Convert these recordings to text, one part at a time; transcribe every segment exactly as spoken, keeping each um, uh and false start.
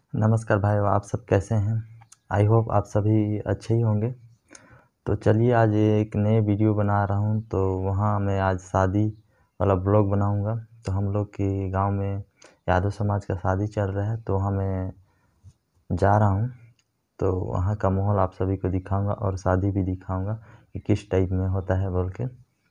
नमस्कार भाइयों, आप सब कैसे हैं। आई होप आप सभी अच्छे ही होंगे। तो चलिए आज एक नए वीडियो बना रहा हूं। तो वहां मैं आज शादी वाला ब्लॉग बनाऊंगा। तो हम लोग के गांव में यादव समाज का शादी चल रहा है, तो वहां मैं जा रहा हूं। तो वहां का माहौल आप सभी को दिखाऊंगा और शादी भी दिखाऊंगा कि किस टाइप में होता है बोल के।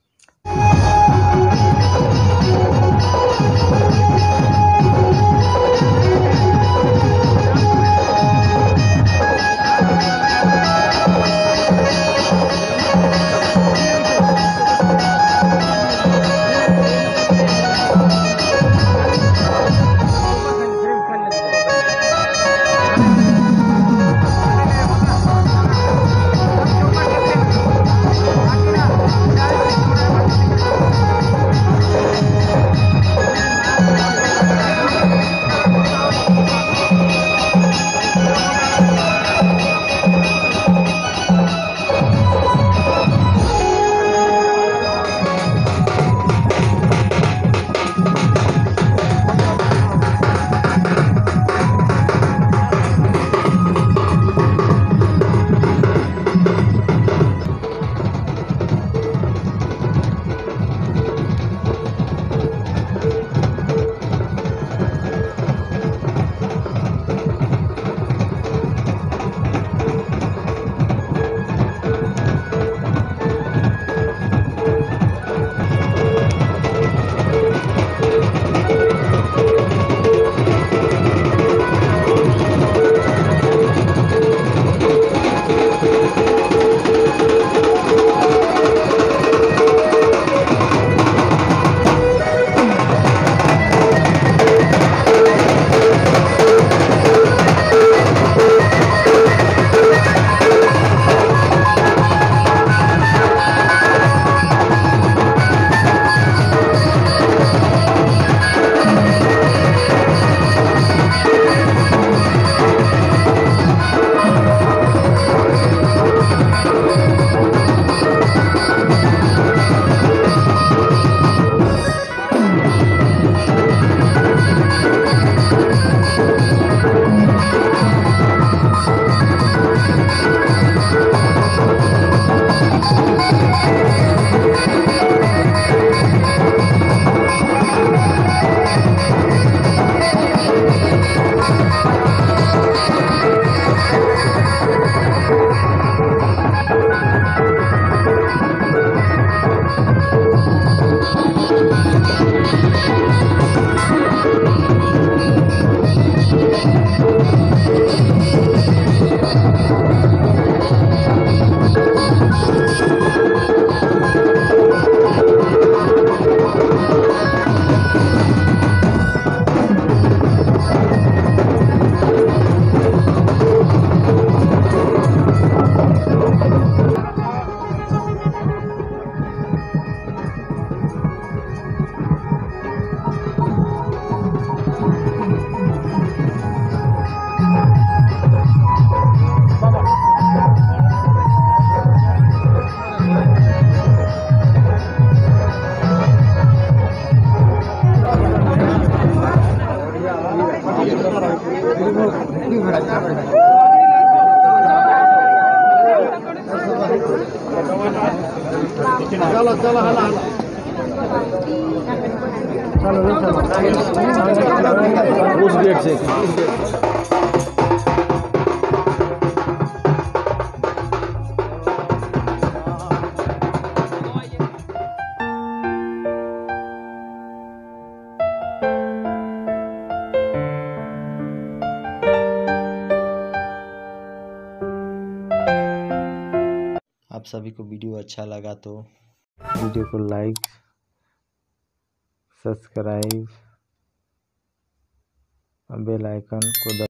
चलो चलो हला हला चलो उस गेट से आप सभी को वीडियो अच्छा लगा तो वीडियो को लाइक, सब्सक्राइब और बेल आइकन को